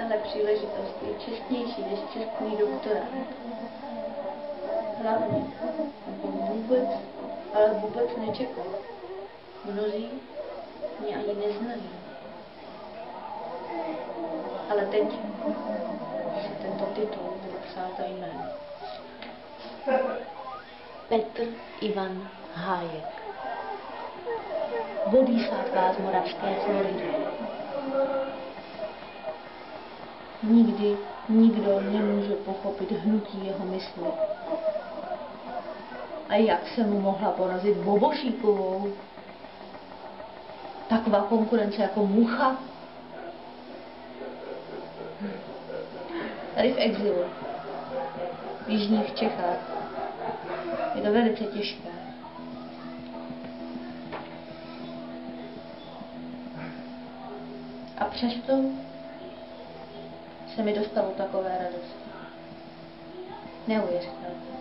téhle příležitosti je čestnější než čestný doktorát. Hlavně, ale vůbec nečekal. Mnozí mě ani neznají. Ale teď si tento titul budu psát za jméno. Petr Ivan Hájek. Bodhisattva z moravské Floridy. Nikdy nikdo nemůže pochopit hnutí jeho mysli. A jak se mu mohla porazit Bobošíkovou? Taková konkurence jako mucha? Tady v exilu, v jižních Čechách, je to velice těžké. A přesto se mi dostalo takové radosti. Neuvěřitelné.